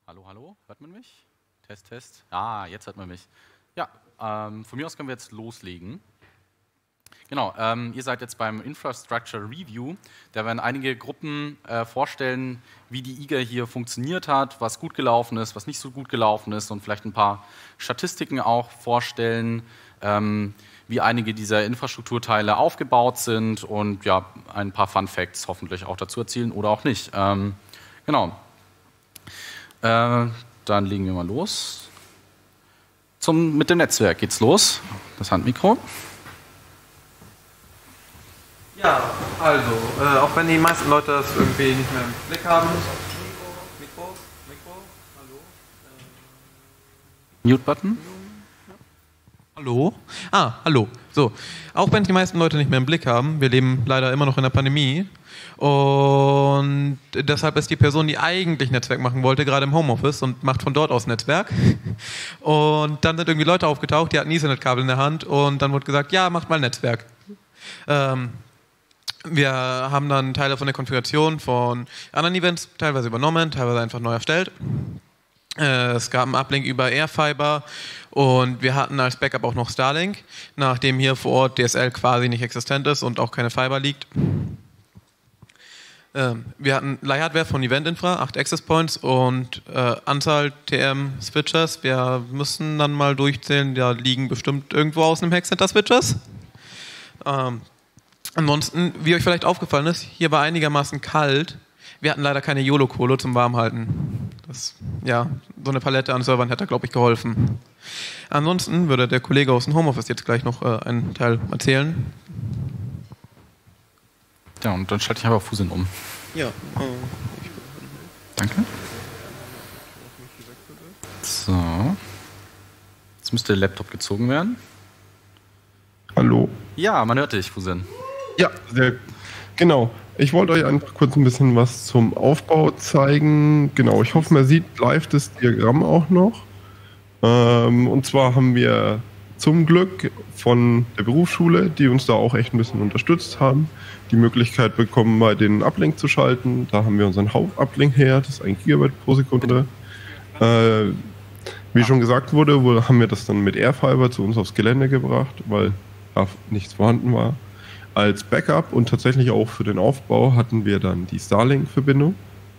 Hallo, hallo, hört man mich? Test, Test. Jetzt hört man mich. Ja, von mir aus können wir jetzt loslegen. Genau, ihr seid jetzt beim Infrastructure Review. Da werden einige Gruppen vorstellen, wie die IGA hier funktioniert hat, was gut gelaufen ist, was nicht so gut gelaufen ist und vielleicht ein paar Statistiken auch vorstellen, wie einige dieser Infrastrukturteile aufgebaut sind und ja, ein paar Fun Facts hoffentlich auch dazu erzählen oder auch nicht. Genau. Dann legen wir mal los. Mit dem Netzwerk geht's los. Das Handmikro. Ja, also, auch wenn die meisten Leute das irgendwie nicht mehr im Blick haben. Mikro, hallo. Mute-Button. Hallo? Hallo. So, auch wenn die meisten Leute nicht mehr im Blick haben, wir leben leider immer noch in der Pandemie und deshalb ist die Person, die eigentlich Netzwerk machen wollte, gerade im Homeoffice und macht von dort aus Netzwerk. Und dann sind irgendwie Leute aufgetaucht, die hatten ein Ethernet-Kabel in der Hand und dann wurde gesagt, ja, macht mal Netzwerk. Wir haben dann Teile von der Konfiguration von anderen Events teilweise übernommen, teilweise einfach neu erstellt. Es gab einen Uplink über Airfiber und wir hatten als Backup auch noch Starlink, nachdem hier vor Ort DSL quasi nicht existent ist und auch keine Fiber liegt. Wir hatten Leihhardware von Event-Infra, 8 Access Points und Anzahl TM-Switches. Wir müssen dann mal durchzählen, da liegen bestimmt irgendwo außen im Hackcenter Switches. Ansonsten, wie euch vielleicht aufgefallen ist, hier war einigermaßen kalt. Wir hatten leider keine YOLO-Kohle zum Warmhalten. So eine Palette an Servern hätte, glaube ich, geholfen. Ansonsten würde der Kollege aus dem Homeoffice jetzt gleich noch einen Teil erzählen. Ja, und dann schalte ich einfach Fusin um. Ja. Danke. So. Jetzt müsste der Laptop gezogen werden. Hallo. Ja, man hört dich, Fusin. Ja, genau. Ich wollte euch einfach kurz ein bisschen was zum Aufbau zeigen. Genau, ich hoffe, man sieht live das Diagramm auch noch. Und zwar haben wir zum Glück von der Berufsschule, die uns da auch echt ein bisschen unterstützt haben, die Möglichkeit bekommen, bei den Uplink zu schalten. Da haben wir unseren Haupt-Uplink her, das ist 1 Gigabit pro Sekunde. Wie schon gesagt wurde, haben wir das dann mit Airfiber zu uns aufs Gelände gebracht, weil da nichts vorhanden war. Als Backup und tatsächlich auch für den Aufbau hatten wir dann die Starlink-Verbindung.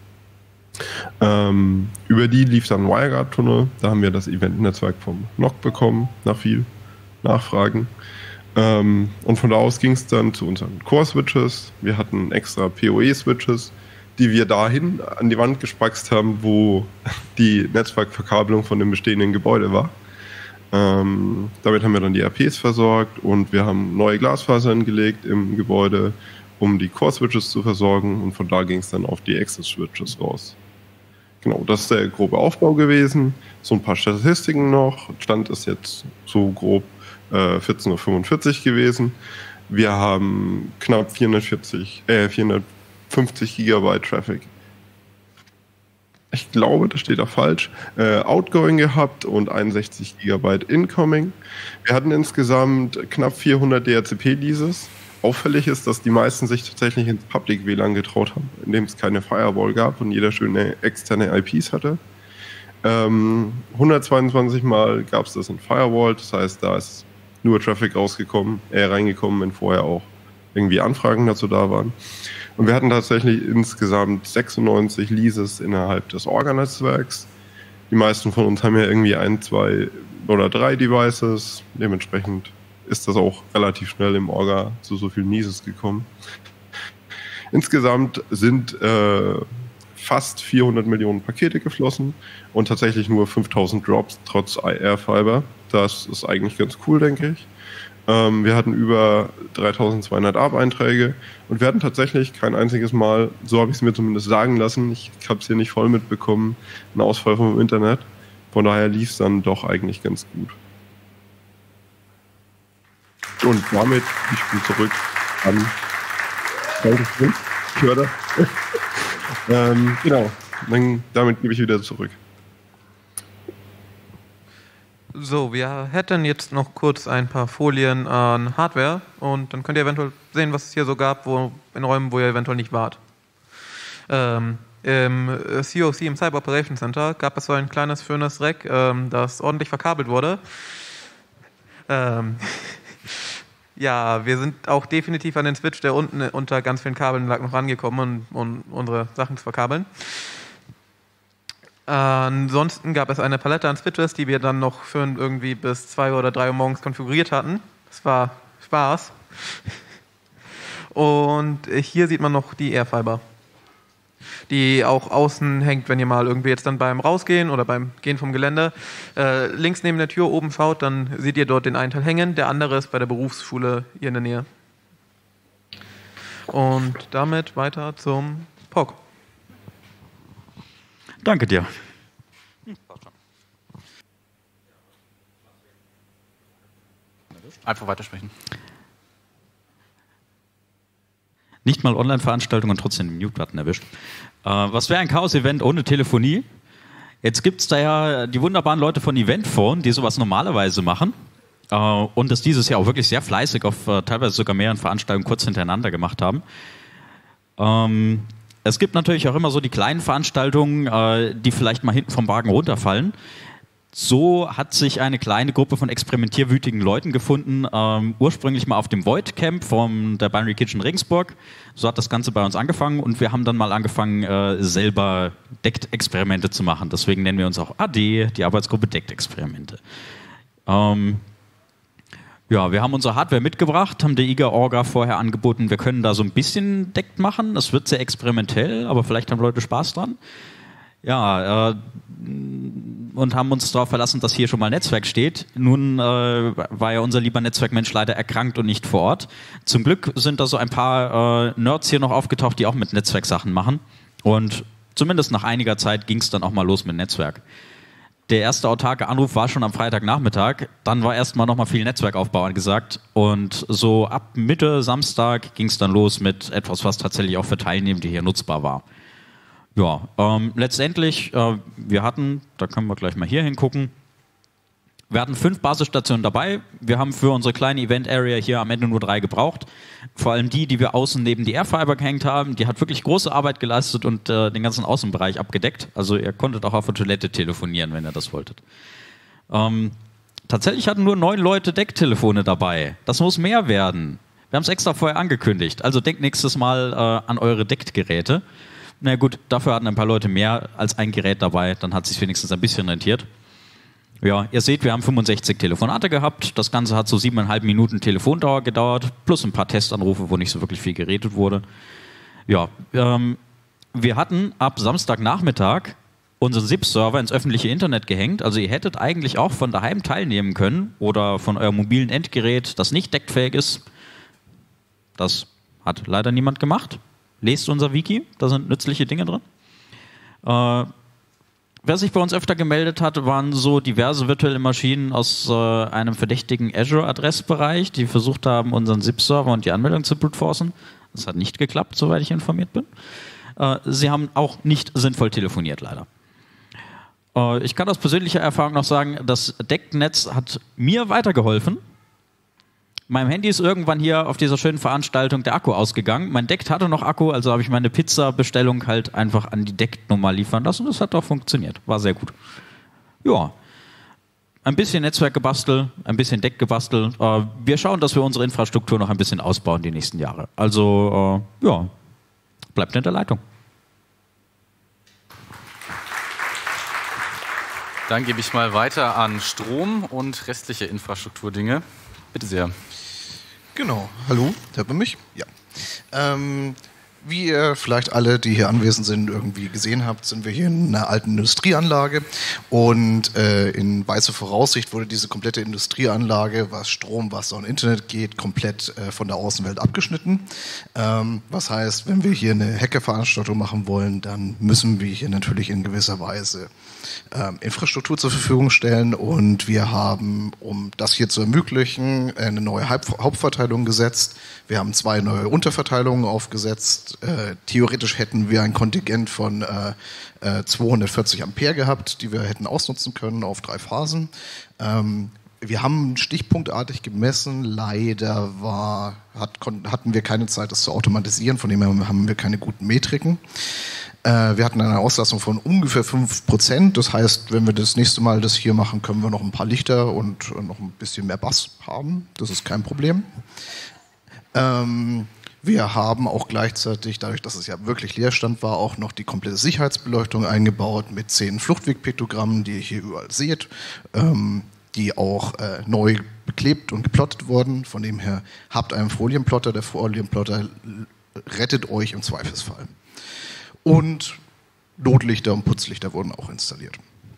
Über die lief dann ein WireGuard-Tunnel. Da haben wir das Event-Netzwerk vom NOC bekommen, nach viel Nachfragen. Und von da aus ging es dann zu unseren Core-Switches. Wir hatten extra PoE-Switches, die wir dahin an die Wand gespackst haben, wo die Netzwerkverkabelung von dem bestehenden Gebäude war. Damit haben wir dann die RPs versorgt und wir haben neue Glasfasern gelegt im Gebäude, um die Core-Switches zu versorgen, und von da ging es dann auf die Access-Switches raus. Genau, das ist der grobe Aufbau gewesen. So ein paar Statistiken noch. Stand ist jetzt so grob 14:45 Uhr gewesen. Wir haben knapp 450 Gigabyte Traffic. Ich glaube, das steht da falsch. Outgoing gehabt und 61 Gigabyte Incoming. Wir hatten insgesamt knapp 400 DHCP-Leases. Auffällig ist, dass die meisten sich tatsächlich ins Public WLAN getraut haben, indem es keine Firewall gab und jeder schöne externe IPs hatte. 122 Mal gab es das in Firewall, das heißt, da ist nur Traffic reingekommen, wenn vorher auch irgendwie Anfragen dazu da waren. Und wir hatten tatsächlich insgesamt 96 Leases innerhalb des Orga-Netzwerks. Die meisten von uns haben ja irgendwie 1, 2 oder 3 Devices. Dementsprechend ist das auch relativ schnell im Orga zu so vielen Leases gekommen. Insgesamt sind fast 400 Millionen Pakete geflossen und tatsächlich nur 5000 Drops trotz Airfiber. Das ist eigentlich ganz cool, denke ich. Wir hatten über 3200 ARP-Einträge und wir hatten tatsächlich kein einziges Mal, so habe ich es mir zumindest sagen lassen, ich habe es hier nicht voll mitbekommen, einen Ausfall vom Internet. Von daher lief es dann doch eigentlich ganz gut. Und damit, ich spiele zurück an ich höre das. Genau, damit gebe ich wieder zurück. So, wir hätten jetzt noch kurz ein paar Folien an Hardware und dann könnt ihr eventuell sehen, was es hier so gab, in Räumen, wo ihr eventuell nicht wart. Im COC, im Cyber Operations Center, gab es so ein kleines, schönes Rack, das ordentlich verkabelt wurde. Ja, wir sind auch definitiv an den Switch, der unten unter ganz vielen Kabeln lag, noch rangekommen, um unsere Sachen zu verkabeln. Ansonsten gab es eine Palette an Switches, die wir dann noch für irgendwie bis 2 oder 3 Uhr morgens konfiguriert hatten. Das war Spaß. Und hier sieht man noch die Airfiber, die auch außen hängt, wenn ihr mal irgendwie jetzt dann beim Rausgehen oder beim Gehen vom Gelände links neben der Tür oben schaut, dann seht ihr dort den einen Teil hängen, der andere ist bei der Berufsschule hier in der Nähe. Und damit weiter zum POC. Danke dir. Einfach weitersprechen. Nicht mal Online-Veranstaltungen und trotzdem den Mute-Button erwischt. Was wäre ein Chaos-Event ohne Telefonie? Jetzt gibt es da ja die wunderbaren Leute von Eventphone, die sowas normalerweise machen und das dieses Jahr auch wirklich sehr fleißig auf teilweise sogar mehreren Veranstaltungen kurz hintereinander gemacht haben. Es gibt natürlich auch immer so die kleinen Veranstaltungen, die vielleicht mal hinten vom Wagen runterfallen. So hat sich eine kleine Gruppe von experimentierwütigen Leuten gefunden, ursprünglich mal auf dem Void Camp von der Binary Kitchen Regensburg. So hat das Ganze bei uns angefangen und wir haben dann mal angefangen, selber DECT-Experimente zu machen. Deswegen nennen wir uns auch AD, die Arbeitsgruppe DECT-Experimente. Ja, wir haben unsere Hardware mitgebracht, haben der IGA-Orga vorher angeboten, wir können da so ein bisschen DECT machen. Das wird sehr experimentell, aber vielleicht haben Leute Spaß dran. Ja, und haben uns darauf verlassen, dass hier schon mal Netzwerk steht. Nun war ja unser lieber Netzwerkmensch leider erkrankt und nicht vor Ort. Zum Glück sind da so ein paar Nerds hier noch aufgetaucht, die auch mit Netzwerksachen machen. Und zumindest nach einiger Zeit ging es dann auch mal los mit Netzwerk. Der erste autarke Anruf war schon am Freitagnachmittag. Dann war erstmal nochmal viel Netzwerkaufbau angesagt. Und so ab Mitte Samstag ging es dann los mit etwas, was tatsächlich auch für Teilnehmende hier nutzbar war. Ja, letztendlich, wir hatten, da können wir gleich mal hier hingucken, wir hatten 5 Basisstationen dabei. Wir haben für unsere kleine Event-Area hier am Ende nur 3 gebraucht. Vor allem die wir außen neben die Airfiber gehängt haben, die hat wirklich große Arbeit geleistet und den ganzen Außenbereich abgedeckt. Also ihr konntet auch auf der Toilette telefonieren, wenn ihr das wolltet. Tatsächlich hatten nur 9 Leute Decktelefone dabei. Das muss mehr werden. Wir haben es extra vorher angekündigt. Also denkt nächstes Mal an eure Deckgeräte. Na gut, dafür hatten ein paar Leute mehr als ein Gerät dabei, dann hat es sich wenigstens ein bisschen rentiert. Ja, ihr seht, wir haben 65 Telefonate gehabt, das Ganze hat so 7,5 Minuten Telefondauer gedauert, plus ein paar Testanrufe, wo nicht so wirklich viel geredet wurde. Ja, wir hatten ab Samstagnachmittag unseren SIP-Server ins öffentliche Internet gehängt, also ihr hättet eigentlich auch von daheim teilnehmen können oder von eurem mobilen Endgerät, das nicht deckfähig ist. Das hat leider niemand gemacht. Lest unser Wiki, da sind nützliche Dinge drin. Wer sich bei uns öfter gemeldet hat, waren so diverse virtuelle Maschinen aus einem verdächtigen Azure-Adressbereich, die versucht haben, unseren SIP-Server und die Anmeldung zu brute-forcen. Das hat nicht geklappt, soweit ich informiert bin. Sie haben auch nicht sinnvoll telefoniert, leider. Ich kann aus persönlicher Erfahrung noch sagen, das DECT-Netz hat mir weitergeholfen. Meinem Handy ist irgendwann hier auf dieser schönen Veranstaltung der Akku ausgegangen. Mein DECT hatte noch Akku, also habe ich meine Pizza-Bestellung halt einfach an die DECT-Nummer liefern lassen. Das hat auch funktioniert. War sehr gut. Ja, ein bisschen Netzwerk gebastelt, ein bisschen DECT gebastelt. Wir schauen, dass wir unsere Infrastruktur noch ein bisschen ausbauen die nächsten Jahre. Also, ja, bleibt in der Leitung. Dann gebe ich mal weiter an Strom und restliche Infrastrukturdinge. Bitte sehr. Genau. Hallo, hört man mich? Ja. Wie ihr vielleicht alle, die hier anwesend sind, irgendwie gesehen habt, sind wir hier in einer alten Industrieanlage und in weißer Voraussicht wurde diese komplette Industrieanlage, was Strom, Wasser und Internet geht, komplett von der Außenwelt abgeschnitten. Was heißt, wenn wir hier eine Hackerveranstaltung machen wollen, dann müssen wir hier natürlich in gewisser Weise Infrastruktur zur Verfügung stellen und wir haben, um das hier zu ermöglichen, eine neue Hauptverteilung gesetzt. Wir haben 2 neue Unterverteilungen aufgesetzt. Theoretisch hätten wir ein Kontingent von 240 Ampere gehabt, die wir hätten ausnutzen können auf 3 Phasen. Wir haben stichpunktartig gemessen. Leider hatten wir keine Zeit, das zu automatisieren. Von dem her haben wir keine guten Metriken. Wir hatten eine Auslastung von ungefähr 5%. Das heißt, wenn wir das nächste Mal das hier machen, können wir noch ein paar Lichter und noch ein bisschen mehr Bass haben. Das ist kein Problem. Wir haben auch gleichzeitig, dadurch, dass es ja wirklich Leerstand war, auch noch die komplette Sicherheitsbeleuchtung eingebaut mit 10 Fluchtwegpiktogrammen, die ihr hier überall seht, die auch neu beklebt und geplottet wurden. Von dem her habt einen Folienplotter. Der Folienplotter rettet euch im Zweifelsfall. Und Notlichter und Putzlichter wurden auch installiert.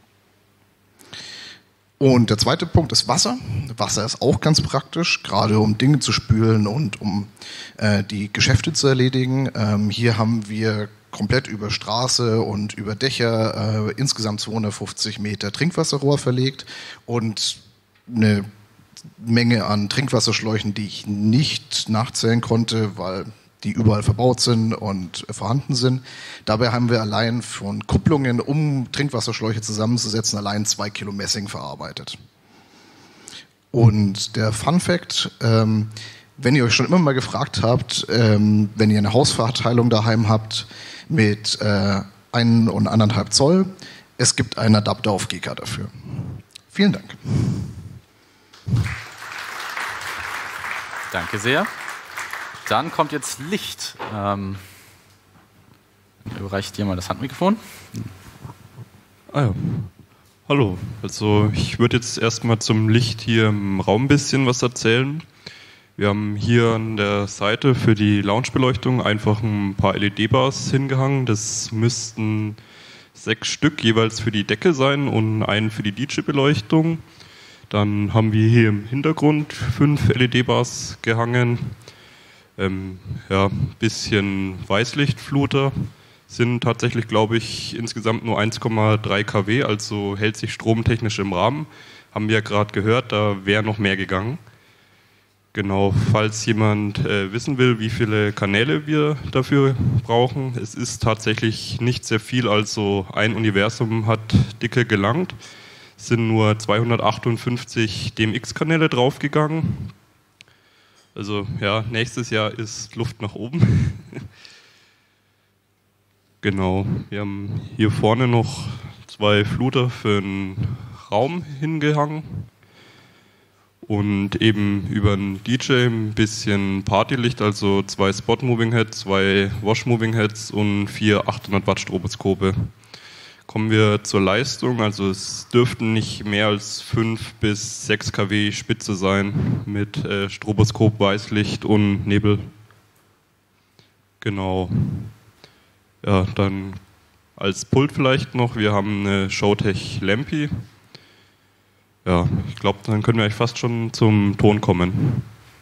Und der zweite Punkt ist Wasser. Wasser ist auch ganz praktisch, gerade um Dinge zu spülen und um die Geschäfte zu erledigen. Hier haben wir komplett über Straße und über Dächer insgesamt 250 Meter Trinkwasserrohr verlegt und eine Menge an Trinkwasserschläuchen, die ich nicht nachzählen konnte, weil die überall verbaut sind und vorhanden sind. Dabei haben wir allein von Kupplungen, um Trinkwasserschläuche zusammenzusetzen, allein 2 Kilo Messing verarbeitet. Und der Fun Fact, wenn ihr euch schon immer mal gefragt habt, wenn ihr eine Hausverteilung daheim habt mit 1 und 1,5 Zoll, es gibt einen Adapter auf GK dafür. Vielen Dank. Danke sehr. Dann kommt jetzt Licht. Überreicht dir mal das Handmikrofon. Ah ja. Hallo. Also ich würde jetzt erstmal zum Licht hier im Raum ein bisschen was erzählen. Wir haben hier an der Seite für die Loungebeleuchtung einfach ein paar LED-Bars hingehangen. Das müssten 6 Stück jeweils für die Decke sein und einen für die DJ-Beleuchtung. Dann haben wir hier im Hintergrund 5 LED-Bars gehangen. Bisschen Weißlichtfluter, sind tatsächlich, glaube ich, insgesamt nur 1,3 kW, also hält sich stromtechnisch im Rahmen. Haben wir ja gerade gehört, da wäre noch mehr gegangen. Genau, falls jemand wissen will, wie viele Kanäle wir dafür brauchen, es ist tatsächlich nicht sehr viel, also ein Universum hat dicke gelangt. Es sind nur 258 DMX-Kanäle draufgegangen. Also ja, nächstes Jahr ist Luft nach oben. Genau, wir haben hier vorne noch 2 Fluter für den Raum hingehangen und eben über einen DJ ein bisschen Partylicht, also 2 Spot-Moving Heads, 2 Wash-Moving Heads und 4 800 Watt Stroboskope. Kommen wir zur Leistung, also es dürften nicht mehr als 5 bis 6 kW Spitze sein mit Stroboskop, Weißlicht und Nebel. Genau. Ja, dann als Pult vielleicht noch, wir haben eine Showtech Lampi. Ja, ich glaube, dann können wir eigentlich fast schon zum Ton kommen.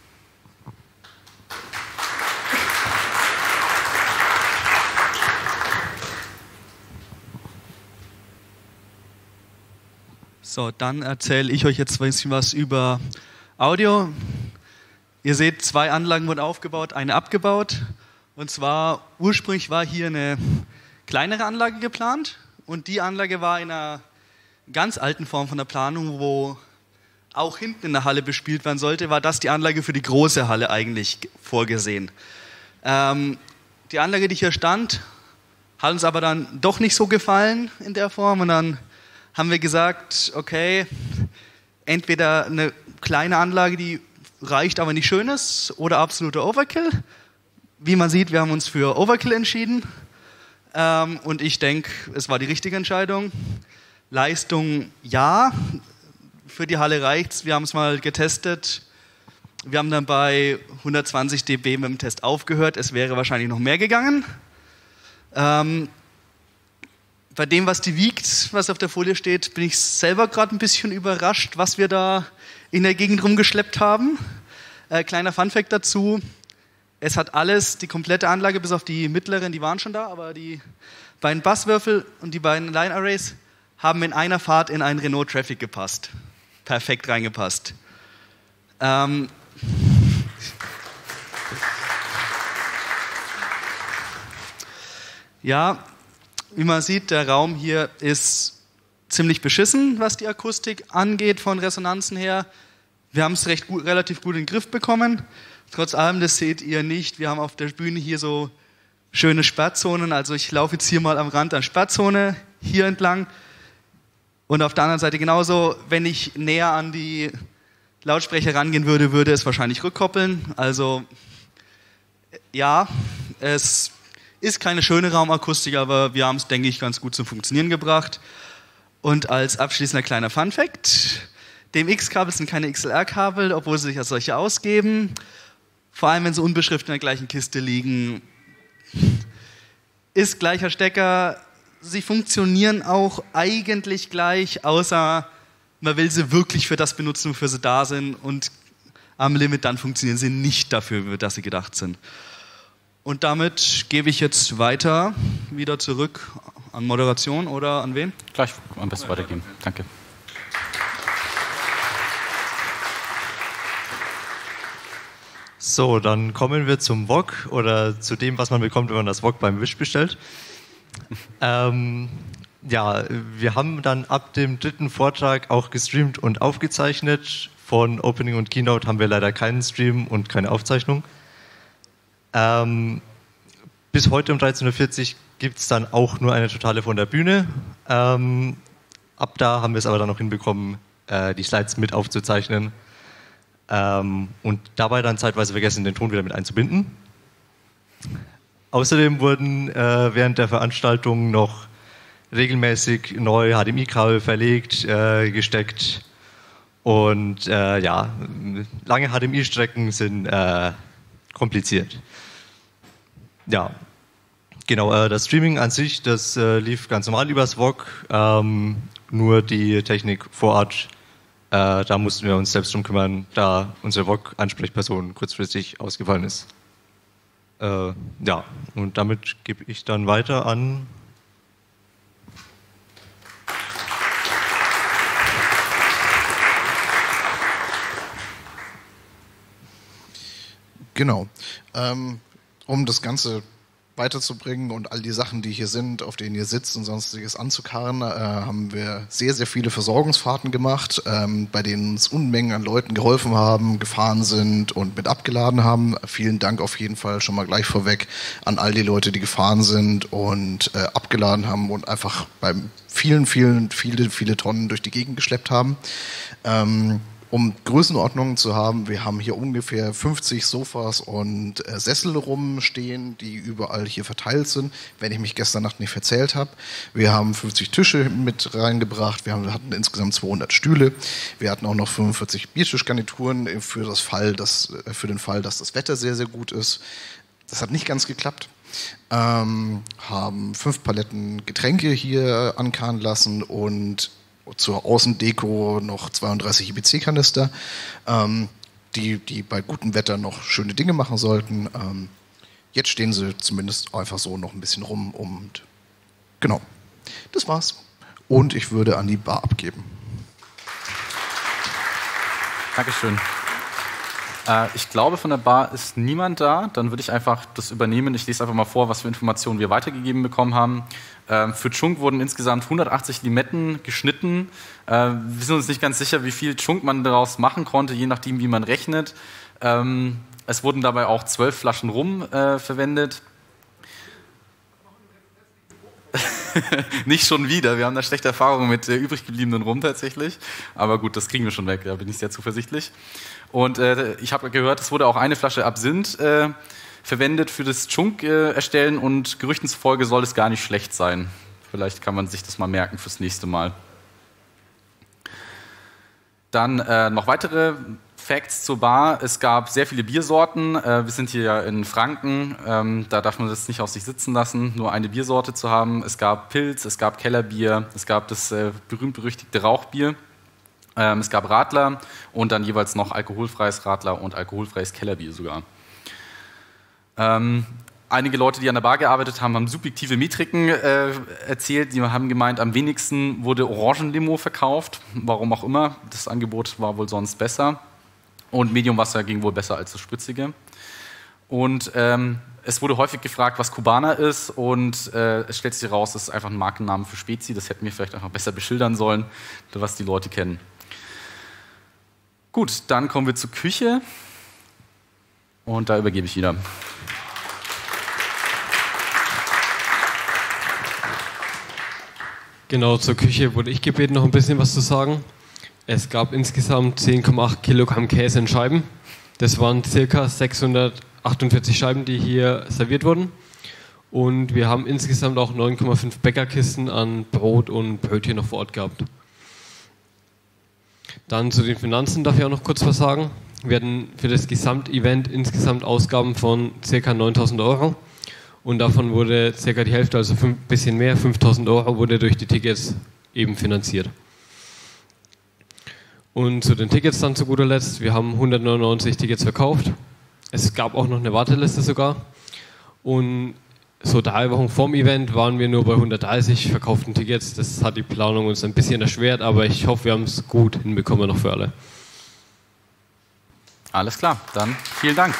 So, dann erzähle ich euch jetzt ein bisschen was über Audio. Ihr seht, 2 Anlagen wurden aufgebaut, eine abgebaut. Und zwar, ursprünglich war hier eine kleinere Anlage geplant und die Anlage war in einer ganz alten Form von der Planung, wo auch hinten in der Halle bespielt werden sollte, war das die Anlage für die große Halle eigentlich vorgesehen. Die Anlage, die hier stand, hat uns aber dann doch nicht so gefallen in der Form und dann haben wir gesagt, okay, entweder eine kleine Anlage, die reicht, aber nicht schön ist, oder absoluter Overkill. Wie man sieht, wir haben uns für Overkill entschieden und ich denke, es war die richtige Entscheidung. Leistung ja, für die Halle reicht's. Wir haben es mal getestet. Wir haben dann bei 120 dB mit dem Test aufgehört. Es wäre wahrscheinlich noch mehr gegangen. Bei dem, was die wiegt, was auf der Folie steht, bin ich selber gerade ein bisschen überrascht, was wir da in der Gegend rumgeschleppt haben. Kleiner Funfact dazu, es hat alles, die komplette Anlage, bis auf die mittleren, die waren schon da, aber die beiden Basswürfel und die beiden Line Arrays haben in einer Fahrt in einen Renault Traffic gepasst. Perfekt reingepasst. Ja, wie man sieht, der Raum hier ist ziemlich beschissen, was die Akustik angeht, von Resonanzen her. Wir haben es relativ gut in den Griff bekommen. Trotz allem, das seht ihr nicht, wir haben auf der Bühne hier so schöne Sperrzonen. Also ich laufe jetzt hier mal am Rand an Sperrzone, hier entlang. Und auf der anderen Seite genauso, wenn ich näher an die Lautsprecher rangehen würde, würde es wahrscheinlich rückkoppeln. Also ja, es ist keine schöne Raumakustik, aber wir haben es, denke ich, ganz gut zum Funktionieren gebracht. Und als abschließender kleiner Funfact, DMX-Kabel sind keine XLR-Kabel, obwohl sie sich als solche ausgeben. Vor allem, wenn sie unbeschriftet in der gleichen Kiste liegen. Ist gleicher Stecker. Sie funktionieren auch eigentlich gleich, außer man will sie wirklich für das benutzen, wofür sie da sind. Und am Limit dann funktionieren sie nicht dafür, für das sie gedacht sind. Und damit gebe ich jetzt weiter, wieder zurück an Moderation oder an wen? Gleich am besten weitergeben. Danke. So, dann kommen wir zum VOG oder zu dem, was man bekommt, wenn man das VOG beim Wish bestellt. Ja, wir haben dann ab dem 3. Vortrag auch gestreamt und aufgezeichnet. Von Opening und Keynote haben wir leider keinen Stream und keine Aufzeichnung. Bis heute um 13.40 Uhr gibt es dann auch nur eine totale von der Bühne. Ab da haben wir es aber dann noch hinbekommen, die Slides mit aufzuzeichnen und dabei dann zeitweise vergessen, den Ton wieder mit einzubinden. Außerdem wurden während der Veranstaltung noch regelmäßig neue HDMI-Kabel verlegt, gesteckt und ja, lange HDMI-Strecken sind kompliziert. Ja, genau, das Streaming an sich, das lief ganz normal übers VOG, nur die Technik vor Ort, da mussten wir uns selbst drum kümmern, da unsere VOG-Ansprechperson kurzfristig ausgefallen ist. Ja, und damit gebe ich dann weiter an... Genau. Um das Ganze weiterzubringen und all die Sachen, die hier sind, auf denen ihr sitzt und sonstiges anzukarren, haben wir sehr, sehr viele Versorgungsfahrten gemacht, bei denen uns Unmengen an Leuten geholfen haben, gefahren sind und mit abgeladen haben. Vielen Dank auf jeden Fall schon mal gleich vorweg an all die Leute, die gefahren sind und abgeladen haben und einfach beim viele Tonnen durch die Gegend geschleppt haben. Um Größenordnungen zu haben, wir haben hier ungefähr 50 Sofas und Sessel rumstehen, die überall hier verteilt sind, wenn ich mich gestern Nacht nicht verzählt habe. Wir haben 50 Tische mit reingebracht, wir hatten insgesamt 200 Stühle, wir hatten auch noch 45 Biertischgarnituren für den Fall, dass das Wetter sehr, sehr gut ist. Das hat nicht ganz geklappt. Haben 5 Paletten Getränke hier ankarren lassen und zur Außendeko noch 32 IBC-Kanister, die bei gutem Wetter noch schöne Dinge machen sollten. Jetzt stehen sie zumindest einfach so noch ein bisschen rum und genau, das war's. Und ich würde an die Bar abgeben. Dankeschön. Ich glaube, von der Bar ist niemand da. Dann würde ich einfach das übernehmen. Ich lese einfach mal vor, was für Informationen wir weitergegeben bekommen haben. Für Chunk wurden insgesamt 180 Limetten geschnitten. Wir sind uns nicht ganz sicher, wie viel Chunk man daraus machen konnte, je nachdem, wie man rechnet. Es wurden dabei auch 12 Flaschen Rum verwendet. Nicht schon wieder, wir haben da schlechte Erfahrungen mit übrig gebliebenen Rum tatsächlich. Aber gut, das kriegen wir schon weg, da bin ich sehr zuversichtlich. Und ich habe gehört, es wurde auch eine Flasche Absinth verwendet für das Chunk erstellen und Gerüchten zufolge soll es gar nicht schlecht sein. Vielleicht kann man sich das mal merken fürs nächste Mal. Dann noch weitere Facts zur Bar. Es gab sehr viele Biersorten. Wir sind hier ja in Franken. Da darf man das nicht auf sich sitzen lassen, nur eine Biersorte zu haben. Es gab Pilz, es gab Kellerbier, es gab das berühmt-berüchtigte Rauchbier. Es gab Radler und dann jeweils noch alkoholfreies Radler und alkoholfreies Kellerbier sogar. Einige Leute, die an der Bar gearbeitet haben, haben subjektive Metriken erzählt. Die haben gemeint, am wenigsten wurde Orangenlimo verkauft. Warum auch immer. Das Angebot war wohl sonst besser. Und Mediumwasser ging wohl besser als das Spritzige. Und es wurde häufig gefragt, was Cubana ist. Und es stellt sich heraus, das ist einfach ein Markennamen für Spezi. Das hätten wir vielleicht einfach besser beschildern sollen, was die Leute kennen. Gut, dann kommen wir zur Küche. Und da übergebe ich wieder. Genau, zur Küche wurde ich gebeten, noch ein bisschen was zu sagen. Es gab insgesamt 10,8 Kilogramm Käse in Scheiben. Das waren ca. 648 Scheiben, die hier serviert wurden. Und wir haben insgesamt auch 9,5 Bäckerkisten an Brot und Brötchen noch vor Ort gehabt. Dann zu den Finanzen darf ich auch noch kurz was sagen. Wir hatten für das Gesamtevent insgesamt Ausgaben von ca. 9.000 Euro. Und davon wurde ca. die Hälfte, also ein bisschen mehr, 5.000 Euro, wurde durch die Tickets eben finanziert. Und zu den Tickets dann zu guter Letzt, wir haben 199 Tickets verkauft. Es gab auch noch eine Warteliste sogar. Und so 3 Wochen vorm Event waren wir nur bei 130 verkauften Tickets. Das hat die Planung uns ein bisschen erschwert, aber ich hoffe, wir haben es gut hinbekommen noch für alle. Alles klar, dann vielen Dank.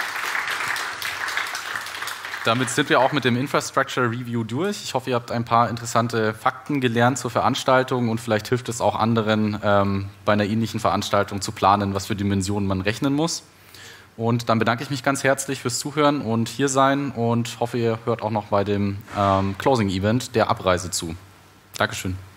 Damit sind wir auch mit dem Infrastructure Review durch. Ich hoffe, ihr habt ein paar interessante Fakten gelernt zur Veranstaltung und vielleicht hilft es auch anderen, bei einer ähnlichen Veranstaltung zu planen, was für Dimensionen man rechnen muss. Und dann bedanke ich mich ganz herzlich fürs Zuhören und hier sein und hoffe, ihr hört auch noch bei dem Closing Event der Abreise zu. Dankeschön.